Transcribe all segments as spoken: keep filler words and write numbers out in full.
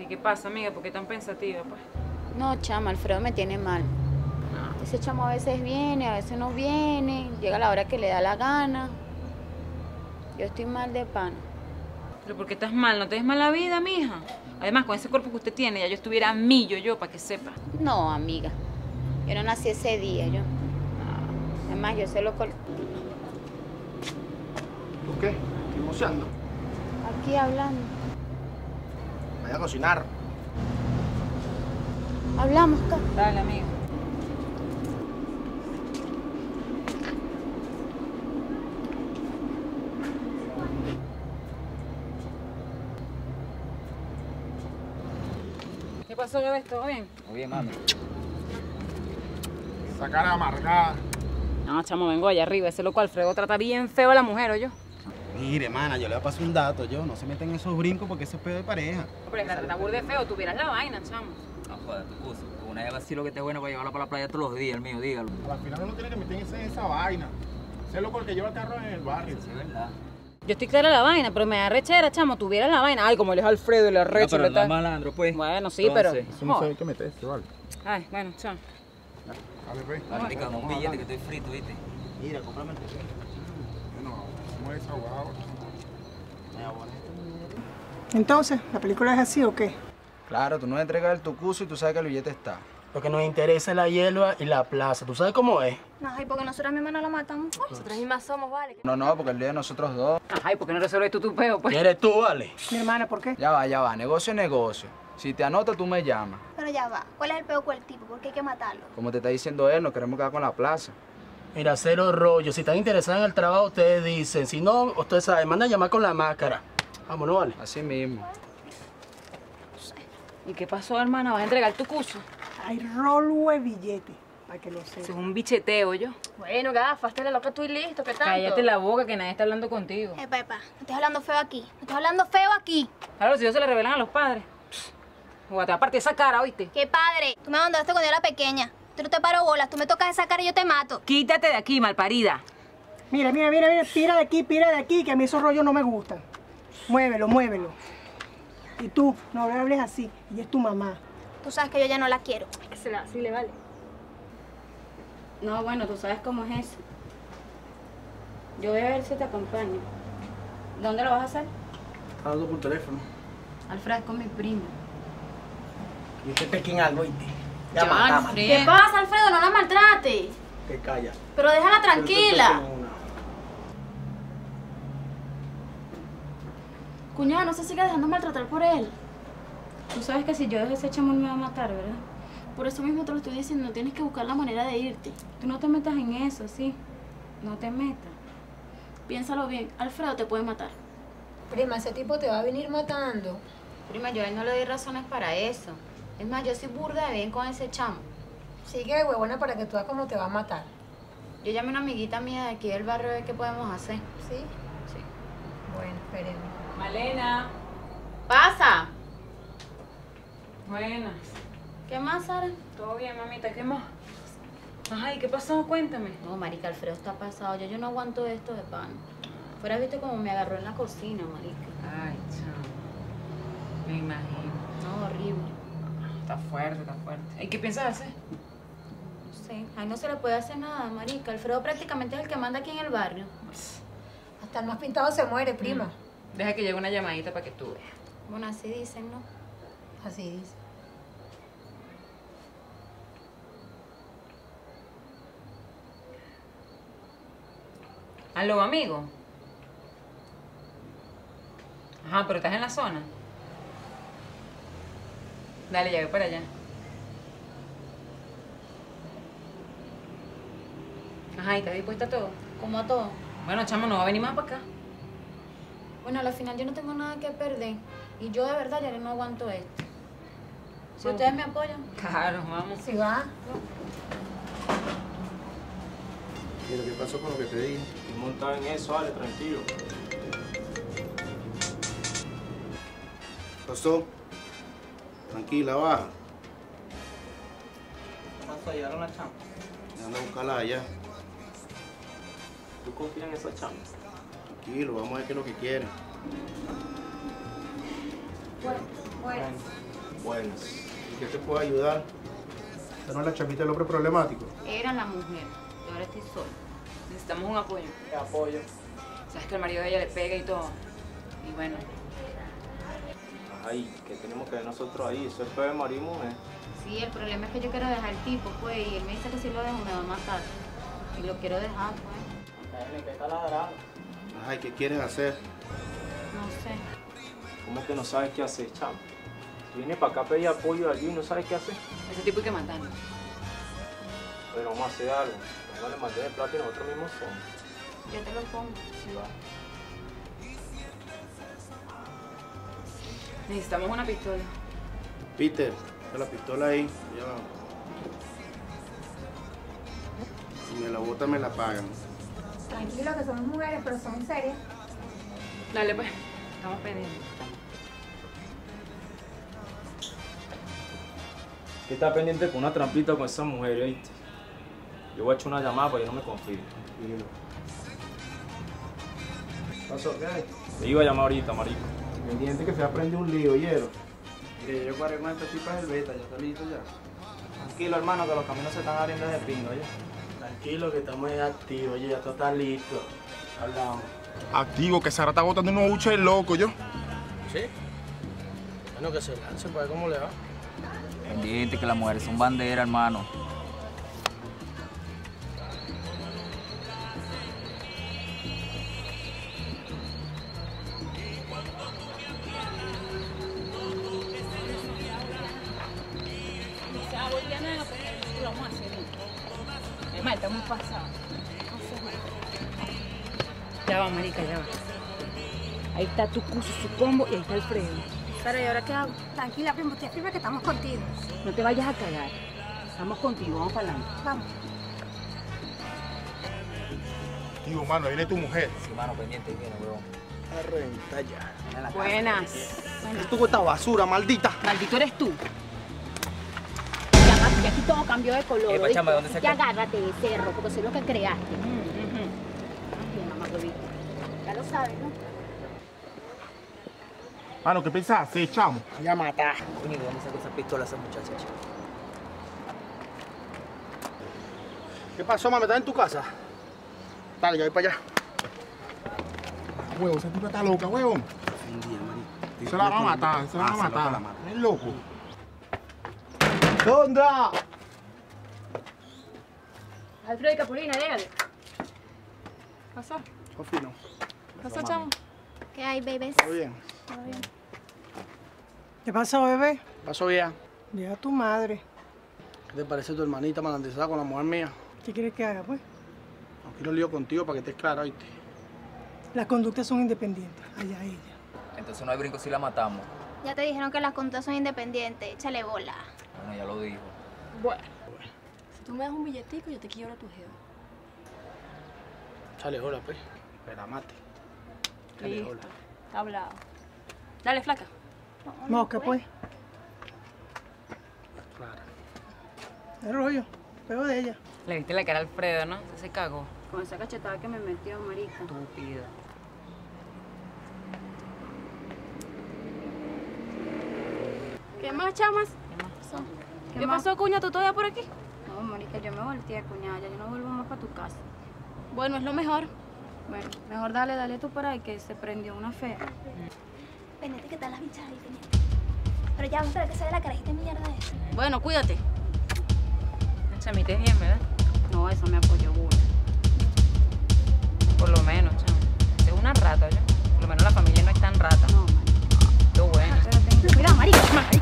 qué pasa, amiga? ¿Por qué tan pensativa, pues? No, chama, Alfredo me tiene mal. No. Ese chamo a veces viene, a veces no viene, llega a la hora que le da la gana. Yo estoy mal de pan. ¿Pero por qué estás mal? ¿No te des mala vida, mija? Además, con ese cuerpo que usted tiene, ya yo estuviera millo yo, para que sepa. No, amiga. Yo no nací ese día, yo. Además, yo sé lo que... ¿Tú qué? ¿Estoy moceando? Aquí hablando. Vaya a cocinar. Hablamos, acá. Dale, amigo. ¿Qué pasó, bebé? ¿Todo bien? Muy bien, mami. Esa cara amargada. No, chamo, vengo allá arriba. Ese loco Alfredo trata bien feo a la mujer, ¿oyó? Mire, mana, yo le voy a pasar un dato, yo. No se meten en esos brincos porque eso es pedo de pareja. Hombre, la trata burde feo. Tuvieras la vaina, chamo. No jodas, tu cosa. Una jeva así lo que esté bueno para llevarla para la playa todos los días, el mío, dígalo. A la final uno tiene que meterse en esa vaina. Sé loco el que lleva el carro en el barrio. Sí, es verdad. Yo estoy clara de la vaina, pero me da rechera, chamo. Tuvieras la vaina. Ay, como él es Alfredo y le No, arrecho. pero le no tal. es malandro, pues. Bueno, sí, Entonces, pero... Eso no sabe qué meterse, vale. Ay, bueno, chao. Dale, ve. Vale, rica, dame un billete que estoy frito, ¿viste? Mira, cómprame el café. Bueno, ¿cómo es desahogado? Entonces, ¿la película es así o qué? Claro, tú no entregas el tucuzo y tú sabes que el billete está. Lo que nos interesa es la hierba y la plaza. ¿Tú sabes cómo es? Ay, porque nosotras mismas no la matamos. Nosotras mismas somos, vale. No, no, porque el día de nosotros dos. Ay, ¿por qué no resuelves tú tu peo, pues? ¿Quién eres tú, vale? Mi hermana, ¿por qué? Ya va, ya va, negocio es negocio. Si te anota, tú me llamas. Pero ya va. ¿Cuál es el peo con el tipo? Porque hay que matarlo. Como te está diciendo él, nos queremos quedar con la plaza. Mira, cero rollo. Si están interesados en el trabajo, ustedes dicen. Si no, ustedes saben, manda a llamar con la máscara. Vámonos, vale. Así mismo. ¿Y qué pasó, hermana? ¿Vas a entregar tu curso? Hay rolo de billete, para que lo Eso es sepas. un bicheteo, yo. Bueno, gafas, te la loca tú y listo, ¿qué tanto? Cállate la boca, que nadie está hablando contigo. Epa, epa, no estás hablando feo aquí. No estás hablando feo aquí. Claro, si ellos se le revelan a los padres. O te aparte esa cara, ¿oíste? ¡Qué padre! Tú me abandonaste cuando yo era pequeña. Tú no te paro bolas, tú me tocas esa cara y yo te mato. Quítate de aquí, malparida. Mira, mira, mira, mira, tira de aquí, tira de aquí, que a mí esos rollos no me gustan. Muévelo, muévelo. Y tú, no le hables así, ella es tu mamá. Tú sabes que yo ya no la quiero. Que se la así le vale. No, bueno, tú sabes cómo es eso. Yo voy a ver si te acompaño. ¿Dónde lo vas a hacer? Hablo por teléfono. Alfredo, es con mi prima. Y este pequeño algo, ¿viste? Ya, matamos. Alfredo. ¿Qué pasa, Alfredo? No la maltrate. Que calla. Pero déjala tranquila. Cuñada, no se siga dejando maltratar por él. Tú sabes que si yo dejo ese chamo, él me va a matar, ¿verdad? Por eso mismo te lo estoy diciendo, tienes que buscar la manera de irte. Tú no te metas en eso, ¿sí? No te metas. Piénsalo bien, Alfredo te puede matar. Prima, ese tipo te va a venir matando. Prima, yo a él no le doy razones para eso. Es más, yo soy burda de bien con ese chamo. Sigue huevona para que tú veas cómo te va a matar. Yo llamé a una amiguita mía de aquí del barrio a ver qué podemos hacer. ¿Sí? Sí. Bueno, esperemos. Malena. ¡Pasa! Buenas. ¿Qué más, Sara? ¿Todo bien, mamita? ¿Qué más? Ay, ¿qué pasó? Cuéntame. No, marica, Alfredo está pasado. Ya yo no aguanto esto de pan. Fuera, viste como me agarró en la cocina, marica. Ay, chao. Me imagino. No, horrible. Está fuerte, está fuerte. ¿Y qué piensas hacer? No sé. Ahí no se le puede hacer nada, marica. Alfredo prácticamente es el que manda aquí en el barrio. Hasta el más pintado se muere, prima. Mm. Deja que llegue una llamadita para que tú veas. Bueno, así dicen, ¿no? Así dice. ¿Aló, amigo? Ajá, pero estás en la zona. Dale, ya voy para allá. Ajá, ¿y estás dispuesta a todo? Como a todo. Bueno, chamo, no va a venir más para acá. Bueno, al final yo no tengo nada que perder. Y yo de verdad ya no aguanto esto. Si ustedes me apoyan. Claro, vamos. Si va. Mira, ¿qué pasó con lo que te dije? Montado en eso, vale, tranquilo. ¿Pasó? Tranquila, baja. ¿Qué pasó? ¿Llegaron la chamba? Anda a buscarla allá. ¿Tú confías en esa chamba? Tranquilo, vamos a ver qué es lo que quiere. Bueno, bueno. Bueno. Buenas. ¿Qué te puedo ayudar? ¿Esta no es la chapita del hombre problemático? Era la mujer, y ahora estoy sola. Necesitamos un apoyo. ¿Qué apoyo? Sabes que el marido de ella le pega y todo. Y bueno, Ay, ¿qué tenemos que ver nosotros ahí? Eso es de marido y mujer. Sí, el problema es que yo quiero dejar el tipo, pues, y él me dice que si lo dejo me va a matar. Y lo quiero dejar, pues. Dale, que está ladrando. Ay, ¿qué quieres hacer? No sé. ¿Cómo que no sabes qué hacer, chamo? Tú vienes para acá a pedir apoyo allí y no sabes qué hacer. ese tipo hay que matarlo. Pero vamos a hacer algo. No le mandé de plata y nosotros mismos somos. Yo te lo pongo. Sí, va. Necesitamos una pistola. Peter, está la pistola ahí. Ya va. Si me la botan, me la pagan. Tranquilo, que somos mujeres, pero somos serias. Dale, pues. Estamos pendientes. ¿Qué está pendiente con una trampita con esa mujer, oíste? Yo voy a echar una llamada para que no me confíe. Tranquilo. ¿Qué pasó? ¿Qué hay? Te iba a llamar ahorita, marico. Pendiente que se aprende un lío, hielo. Mire, yo cuadré con esta tipa del beta, ya está listo ya. Tranquilo, hermano, que los caminos se están abriendo de pingo, ¿ya? Tranquilo, que estamos activos, oye, ya todo está listo. Hablamos. Activo, que Sara está botando unos buches loco, yo. ¿Sí? Bueno, que se lance para ver cómo le va. Pendiente, que las mujeres son bandera, hermano. Además, estamos pasados. Ya va, marica, ya va. Ahí está tu cuso, su combo y ahí está el freno. Pero ¿y ahora qué hago? Tranquila, primo, usted firme que estamos contigo. No te vayas a cagar. Estamos contigo, vamos para adelante. Vamos. Tío, mano, ahí viene tu mujer. Sí, mano, pendiente, viene, huevón. A reventar ya. Buenas. Tú esta basura, maldita. Maldito eres tú. Ya, ya aquí todo cambió de color. Epa, chama, ¿dónde ¿oíste? se Ya queda? agárrate de cerro, porque soy lo que creaste. Bien, mamá, huevito. Ya lo sabes, ¿no? Mano, ¿qué piensas hacer, chamo? Ya mata. Coño, ¿de dónde sacó esa pistola esa muchacha, chico? ¿Qué pasó, mamá? ¿Estás en tu casa? Dale, ya voy para allá. Huevo, esa tipa está loca, huevón. Un día, marico. Se la va a matar, se la va a Ah, se la matar. mata. Es loco. ¡Sondra! Alfredo y Capulina, llégale. ¿Pasó? Sofino, ¿Pasó, chamo? ¿Qué hay, babies? ¿todo bien? ¿Qué pasó, bebé? ¿Pasó bien? Llega tu madre. ¿Qué te parece tu hermanita malandrizada con la mujer mía? ¿Qué quieres que haga, pues? No quiero lío contigo para que estés clara, ¿oíste? Las conductas son independientes. Allá ella. Entonces no hay brinco si la matamos. Ya te dijeron que las contas son independientes. Échale bola. Bueno, ya lo dijo. Bueno. Si tú me das un billetico, yo te quiero a tu jeva. Chale, hola, pues. Que la mate. Chale, Listo. hola. Está hablado. Dale, flaca. Mosca, pues. Clara. El rollo. Pego de ella. Le viste la cara a Alfredo, ¿no? Se cagó. Con esa cachetada que me metió, marica. Estúpido. ¿Qué más, chamas? ¿Qué más pasó? ¿Qué, pasó, cuña? ¿Tú todavía por aquí? No, marica, yo me volteé, cuñada. Ya yo no vuelvo más para tu casa. Bueno, es lo mejor. Bueno, mejor dale, dale tú por ahí, que se prendió una fea. Pendiente que están las bichas ahí, pendiente. Pero ya vamos a ver que se ve la carajita de mierda esa. Bueno, cuídate. La chamita es bien, ¿verdad? No, eso me apoyó burda. Por lo menos, chamo. Es una rata, ¿yo? Por lo menos la familia no es tan rata. No, marica. Qué bueno. Cuidado, marica. marica.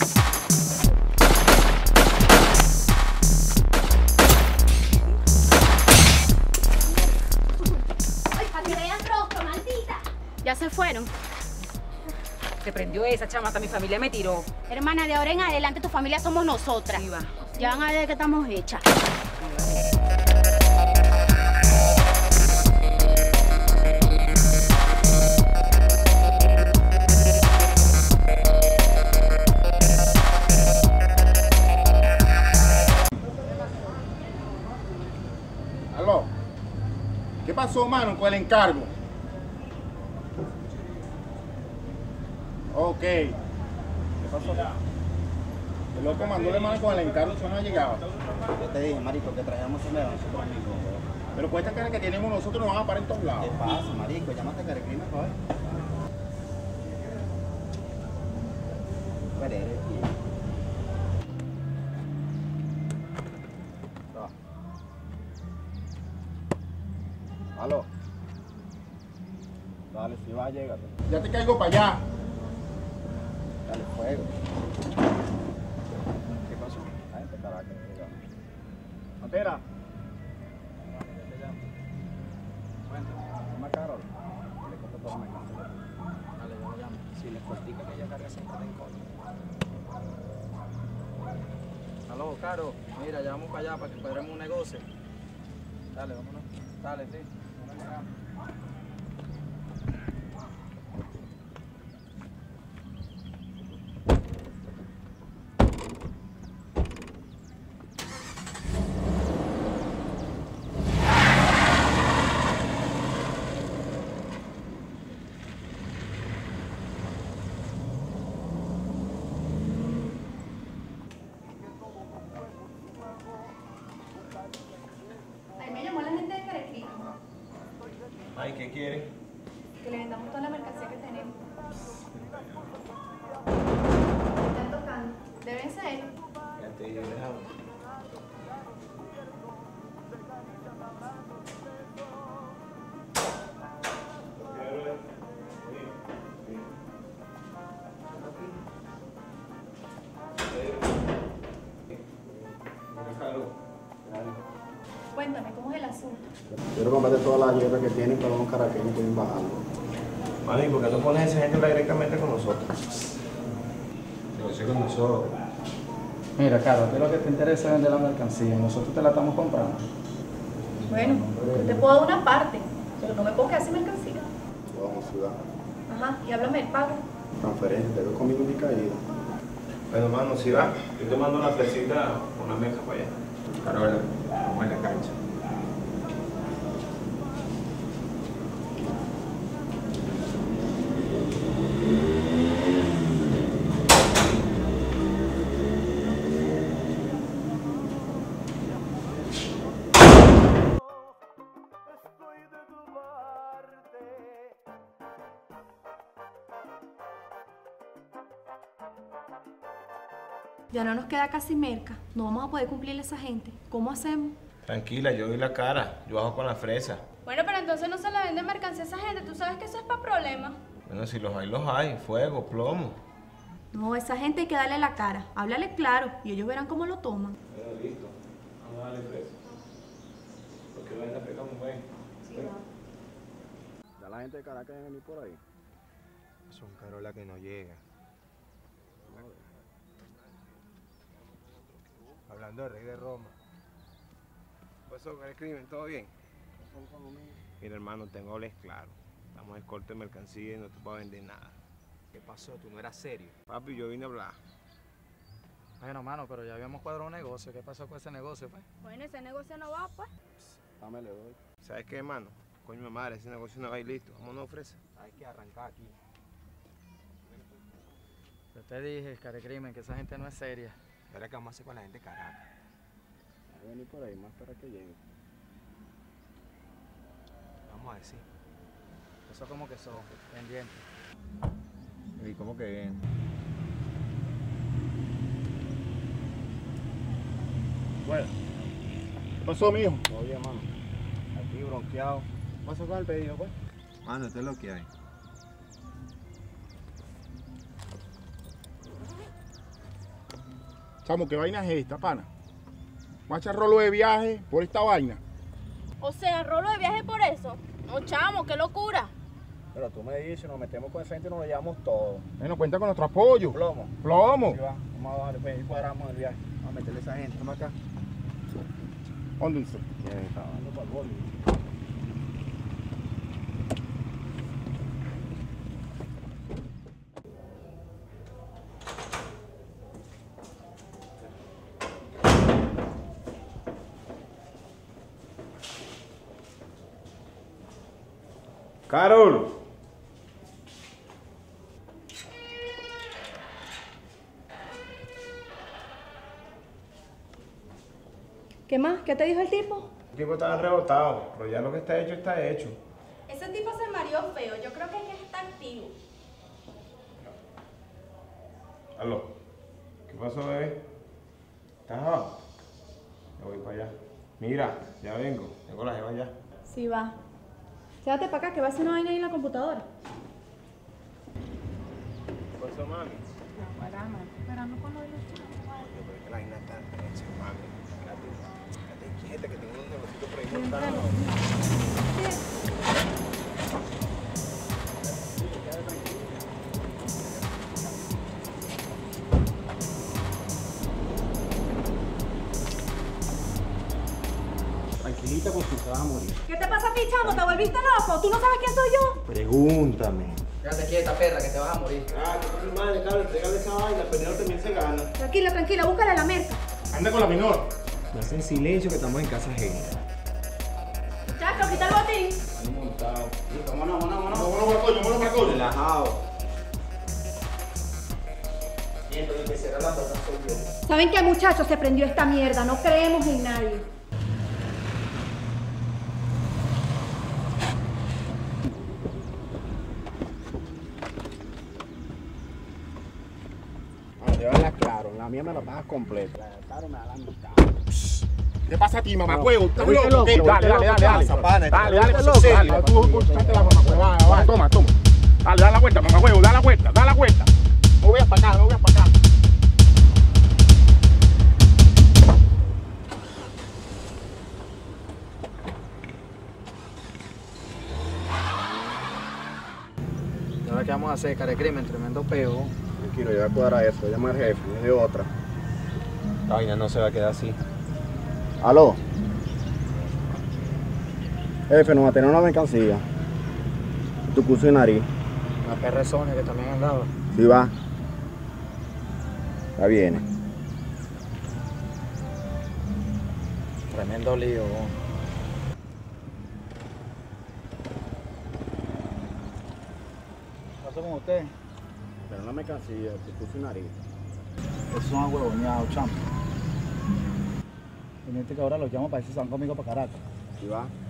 ¡Ay, para que vean rostro, maldita! Ya se fueron. Se prendió esa chama, hasta mi familia me tiró. Hermana, de ahora en adelante tu familia somos nosotras. Sí, va. Ya van a ver que estamos hechas. Aló. ¿Qué pasó, mano, con el encargo? Ok. ¿Qué pasó? El loco mandó de mano con el encargo, eso no ha llegado. Yo te dije, marico, que traíamos ese medio nosotros mismos, weón. Pero con esta cara que tenemos nosotros nos van a parar en todos lados. ¿Qué pasa, marico? Llámate a Carecrimen, joder. Perere, tío. Aló. Dale, si va, llégate. Ya te caigo para allá. Dale fuego. ¿Qué pasó? La gente Caracas, llega. Matera. Llama a Carol. Le compro toda la mercancía. Dale, yo lo llamo. Si le cortica que ella carga siempre en coño. Aló, Caro. Mira, ya vamos para allá para que cuadremos un negocio. Dale, vámonos. Dale, sí. Vámonos, llegamos. Ahí me llamó la gente de Carecrimen. Ay, ¿qué quiere? Que le vendamos toda la mercancía que tenemos. Están tocando. Deben ser. Ya te digo, déjame. Cuéntame, ¿cómo es el asunto? Quiero comprarte toda la hierba que tienen para unos caraqueños que vienen bajando. Mami, ¿por qué no pones a esa gente directamente con nosotros? Negocio con nosotros. Mira, Caro, a ti lo que te interesa es vender la mercancía y nosotros te la estamos comprando. Bueno, yo te puedo dar una parte, pero no me puedo quedar sin mercancía. Vamos, ciudad. Ajá, y háblame del pago. Transferencia, te veo conmigo en mi caída. Bueno, mano, si va, yo te mando una fresita, una mezcla para allá. Carola, vamos en la cancha. Ya no nos queda casi merca. No vamos a poder cumplirle a esa gente. ¿Cómo hacemos? Tranquila, yo doy la cara, yo bajo con la fresa. Bueno, pero entonces no se le vende mercancía a esa gente. Tú sabes que eso es para problemas. Bueno, si los hay, los hay. Fuego, plomo. No, esa gente hay que darle la cara. Háblale claro y ellos verán cómo lo toman. Bueno, listo. Vamos a darle fresa. Porque lo ven a pegar muy bien. Sí, va. Ya la gente de Caracas viene por ahí. Son Carola que no llega. Hablando de Rey de Roma. ¿Qué pasó con el crimen? ¿Todo bien? Mira, hermano, tengo hables claro. Estamos en corte de mercancía y no te puedo vender nada. ¿Qué pasó? ¿Tú no eras serio? Papi, yo vine a hablar. Bueno, mano, pero ya habíamos cuadrado un negocio. ¿Qué pasó con ese negocio, pues? Bueno, ese negocio no va, pues. Dame, le doy. ¿Sabes qué, hermano? Coño, mi madre, ese negocio no va a ir listo. Vámonos, ofrece. Hay que arrancar aquí. Yo te dije, Carecrimen, que esa gente no es seria. ¿Y ahora qué vamos a hacer con la gente de Caracas? Voy a venir por ahí más para que llegue. Vamos a decir. Eso como que son, pendiente. ¿Y cómo que bien? Bueno, ¿qué pasó, mijo? Oye, mano. Aquí bronqueado. ¿Qué pasó con el pedido, pues? Mano, esto es lo que hay. Chamo, ¿qué vaina es esta, pana? ¿Vas a echar rolo de viaje por esta vaina? O sea, rolo de viaje por eso. No, chamo, qué locura. Pero tú me dices, nos metemos con esa gente y nos lo llevamos todo. Bueno, cuenta con nuestro apoyo. Plomo. Plomo. Sí, va. Vamos a bajar, pues, y cuadramos el viaje. Vamos a meterle a esa gente. Toma acá. Óndense. Bien, está dando para el boli. ¡Carol! ¿Qué más? ¿Qué te dijo el tipo? El tipo estaba rebotado, pero ya lo que está hecho está hecho. Ese tipo se mareó feo. Yo creo que hay que estar activo. Aló. ¿Qué pasó, bebé? ¿Estás abajo? Ya voy para allá. Mira, ya vengo. Tengo la jeva ya. Sí, va. Quédate para acá que va a hacer una vaina ahí en la computadora. ¿Qué pasó, mami? No, para, mami. Esperando cuando los chicos. Pero es que la vaina está hecha, mami. Quédate, quédate quieta que tengo un negocito por ahí montado. Tranquilita porque se va a morir. ¿Qué te pasa a ti, chamo? ¿Te volviste loco? ¿Tú no sabes quién soy yo? Pregúntame. Quédate quieta, perra, que te vas a morir. Ah, que tu madre, claro, entregale esa vaina, el pendejo también se gana. Tranquila, tranquila, búscale la merca. Anda con la menor. No hacen silencio que estamos en casa ajena. Chacho, quita el botín. Ahí montado. Sí, vámonos, vámonos, vámonos. Vámonos para coño, vámonos para coño. Relajado. Siento que será la puerta soy yo. ¿Saben qué, muchachos? Se prendió esta mierda. No creemos en nadie. Vamos, llévala claro, la mía me la pagas completa. La de claro me da la mitad. ¿Qué pasa a ti, mamacuevo? ¿Estás Fuiste loco? loco, ¿Qué? fuiste Dale, dale, loco, dale, dale. pasa, pana, Dale, te dale, fuiste pues, loco, serio. dale, Tú, pues. tú, date la mamacueva, va, toma, toma. Dale, dale la vuelta, mamacuevo, dale la vuelta, dale la vuelta. No voy a para acá, no voy a para acá. ¿Y ahora qué vamos a hacer, cara de crimen? Tremendo peo. Tranquilo, yo voy a cuadrar eso, llama al jefe, no es de otra. La vaina no se va a quedar así. Aló. Jefe, nos va a tener una mercancía. Tu curso de nariz. Una perra de Sonia que también andaba. Sí va. Ya viene. Tremendo lío, vos. ¿Qué pasó con usted? Pero una mercancía, tu curso de nariz. Esos son ahuevoneados, champ. Teniente que ahora los llamo para decir que se van conmigo para Caracas. Sí va.